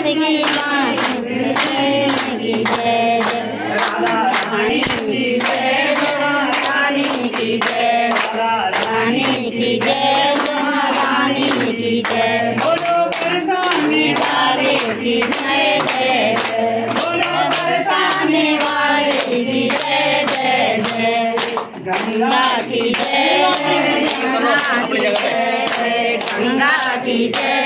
की की जय रानी की जय रानी की जय रानी की जय रानी की जय बोलो बरसाने वाले की जय जय बोलो बरसाने वाले की जय जय जय गंगा की जय गंगा की जय गंगा की जय